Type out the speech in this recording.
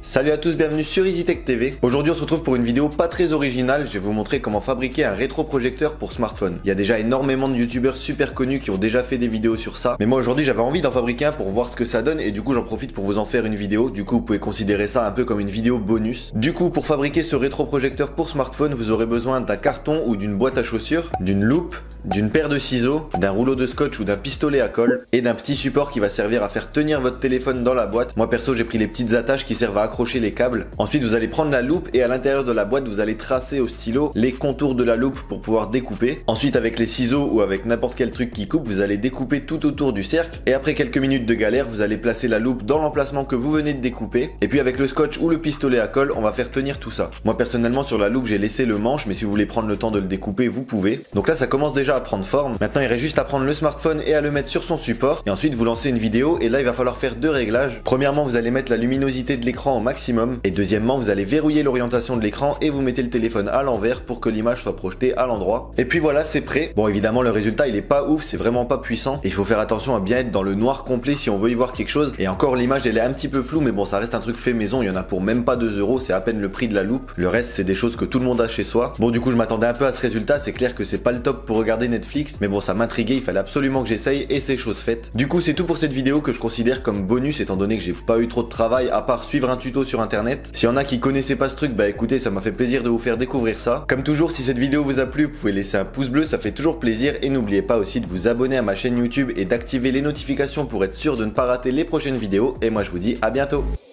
Salut à tous, bienvenue sur EasyTech TV. Aujourd'hui on se retrouve pour une vidéo pas très originale, je vais vous montrer comment fabriquer un rétroprojecteur pour smartphone. Il y a déjà énormément de youtubeurs super connus qui ont déjà fait des vidéos sur ça, mais moi aujourd'hui j'avais envie d'en fabriquer un pour voir ce que ça donne et du coup j'en profite pour vous en faire une vidéo. Du coup vous pouvez considérer ça un peu comme une vidéo bonus. Du coup pour fabriquer ce rétroprojecteur pour smartphone, vous aurez besoin d'un carton ou d'une boîte à chaussures, d'une loupe, d'une paire de ciseaux, d'un rouleau de scotch ou d'un pistolet à colle et d'un petit support qui va servir à faire tenir votre téléphone dans la boîte. Moi perso j'ai pris les petites attaches qui servent à accrocher les câbles. Ensuite vous allez prendre la loupe et à l'intérieur de la boîte vous allez tracer au stylo les contours de la loupe pour pouvoir découper. Ensuite avec les ciseaux ou avec n'importe quel truc qui coupe, vous allez découper tout autour du cercle et après quelques minutes de galère vous allez placer la loupe dans l'emplacement que vous venez de découper et puis avec le scotch ou le pistolet à colle on va faire tenir tout ça. Moi personnellement sur la loupe j'ai laissé le manche, mais si vous voulez prendre le temps de le découper vous pouvez. Donc là ça commence déjà à prendre forme. Maintenant il reste juste à prendre le smartphone et à le mettre sur son support et ensuite vous lancez une vidéo et là il va falloir faire deux réglages. Premièrement vous allez mettre la luminosité de l'écran au maximum et deuxièmement vous allez verrouiller l'orientation de l'écran et vous mettez le téléphone à l'envers pour que l'image soit projetée à l'endroit. Et puis voilà, c'est prêt. Bon évidemment le résultat il est pas ouf, c'est vraiment pas puissant et il faut faire attention à bien être dans le noir complet si on veut y voir quelque chose. Et encore l'image elle est un petit peu floue, mais bon ça reste un truc fait maison, il y en a pour même pas 2 €, c'est à peine le prix de la loupe. Le reste c'est des choses que tout le monde a chez soi. Bon du coup je m'attendais un peu à ce résultat, c'est clair que c'est pas le top pour regarder Netflix, mais bon ça m'intriguait, il fallait absolument que j'essaye et c'est chose faite. Du coup c'est tout pour cette vidéo que je considère comme bonus étant donné que j'ai pas eu trop de travail à part suivre un tuto sur internet. S'il y en a qui connaissaient pas ce truc, bah écoutez ça m'a fait plaisir de vous faire découvrir ça. Comme toujours si cette vidéo vous a plu, vous pouvez laisser un pouce bleu, ça fait toujours plaisir et n'oubliez pas aussi de vous abonner à ma chaîne YouTube et d'activer les notifications pour être sûr de ne pas rater les prochaines vidéos et moi je vous dis à bientôt.